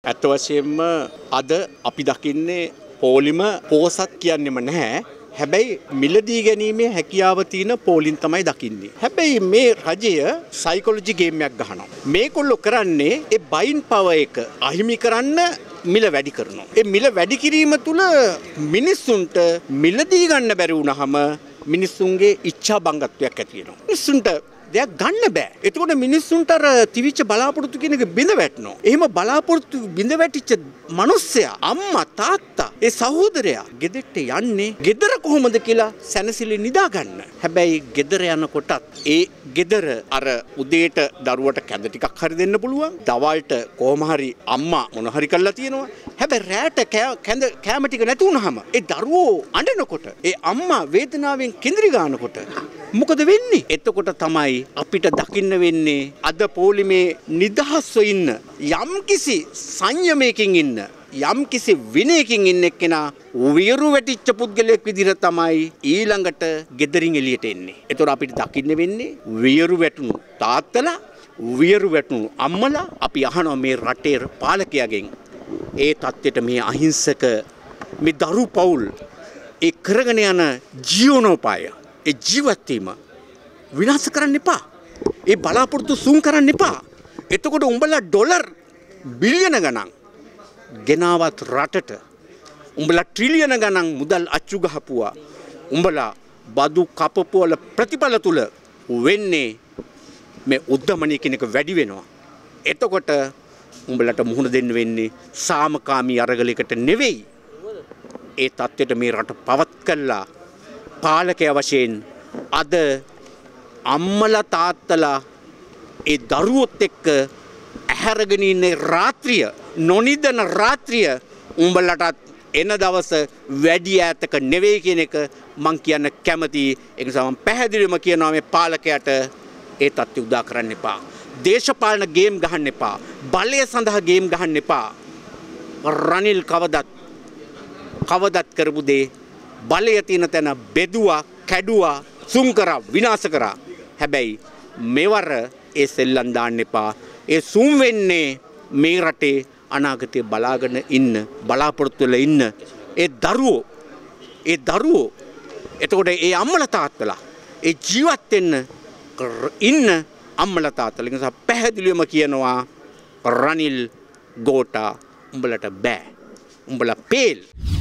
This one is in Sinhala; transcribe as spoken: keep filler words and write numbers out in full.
ඇත්ත වශයෙන්ම අද අපි දකින්නේ පොලිම පෝසත් කියන්නේම නැහැ. හැබැයි මිලදී ගැනීමේ හැකියාව තියෙන පොලින් තමයි දකින්නේ. හැබැයි මේ රජය සයිකොලොජි ගේම් එකක් ගහනවා. මේගොල්ලෝ කරන්නේ ඒ බයින් පවර් එක අහිමි කරන්න මිල වැඩි කරනවා. ඒ මිල වැඩි කිරීම තුළ මිනිස්සුන්ට මිලදී ගන්න බැරි වුණාම මිනිස්සුන්ගේ ඉච්ඡා බංගත්වයක් ඇති වෙනවා. මිනිස්සුන්ට දෙයක් ගන්න බෑ. එතකොට මිනිස්සුන්ට අර තිවිච්ච බලාපොරොත්තු කියන එක බිඳ වැටෙනවා. එහෙම බලාපොරොත්තු බිඳ වැටිච්ච මිනිස්සයා අම්මා තාත්තා ඒ සහෝදරයා ගෙදරට යන්නේ ගෙදර කොහොමද කියලා සැනසෙලි නිදා ගන්න. හැබැයි ගෙදර යනකොටත් ඒ ගෙදර අර උදේට දරුවට කැඳ ටිකක් හරි දෙන්න පුළුවන්. දවල්ට කොහොම හරි අම්මා මොන හරි කරලා තියෙනවා. හැබැයි රැට කැඳ කැම ටික නැති වුනහම ඒ දරුවෝ අඬනකොට ඒ අම්මා වේදනාවෙන් කෙඳිරි ගන්නකොට මොකද වෙන්නේ? එතකොට තමයි අපිට දකින්න වෙන්නේ අද පොලිමේ නිදහස්ව ඉන්න යම්කිසි සංයමයකින් ඉන්න යම්කිසි විනයකින් ඉන්න එක්කෙනා වියරු වැටිච්ච පුද්ගලයෙක් විදිහට තමයි ඊළඟට ගෙදරින් එළියට එන්නේ. එතකොට අපිට දකින්න වෙන්නේ වියරු වැටුණු තාත්තලා වියරු වැටුණු අම්මලා අපි අහනවා මේ රටේ පාලකයාගෙන් ඒ තත්ත්වයට මේ අහිංසක මේ දරු පවුල් ඒ කරගෙන යන ජීවනෝපාය ඒ ජීවත් වීම විනාශ කරන්න එපා. ඒ බලාපොරොත්තු සූම් කරන්න එපා. එතකොට උඹලා ඩොලර් බිලියන ගණන් ගෙනාවත් රටට උඹලා ට්‍රිලියන ගණන් මුදල් අච්චු ගහපුවා. උඹලා බදු කපපුවල ප්‍රතිඵල තුල වෙන්නේ මේ උද්දමනය කෙනෙක් වැඩි වෙනවා. එතකොට උඹලට මුහුණ දෙන්න වෙන්නේ සාමකාමී අරගලයකට නෙවෙයි. ඒ තත්ත්වයට මේ රට පවත් කළා පාලකයා වශයෙන් අද අම්මලා තාත්තලා ඒ දරුවොත් එක්ක ඇහැරගෙන ඉන්න රාත්‍රිය නොනිදන රාත්‍රිය උඹලටත් එන දවස වැඩි ඈතක නෙවෙයි කියන එක මං කියන්න කැමතියි. ඒ නිසා මම පැහැදිලිවම කියනවා මේ පාලකයාට ඒ තත්ත්වය උදා කරන්න එපා. දේශපාලන ගේම් ගහන්න එපා. බලය සඳහා ගේම් ගහන්න එපා. රනිල් කවදත් කවදත් කරපු දේ බලය තියෙන තැන බෙදුවා, කැඩුවා, සුම් කරා, විනාශ කරා. හැබැයි මෙවර ඒ සෙල්ලම් දාන්න එපා. ඒ සුම් වෙන්නේ මේ රටේ අනාගතය බලාගෙන ඉන්න, බලාපොරොත්තු වෙලා ඉන්න ඒ දරුවෝ. ඒ දරුවෝ. එතකොට ඒ අම්මලා තාත්තලා ඒ ජීවත් වෙන්න ඉන්න අම්මලා තාත්තලා නිසා පැහැදිලිවම කියනවා රනිල් ගෝඨා උඹලට බෑ. උඹලා පේල්.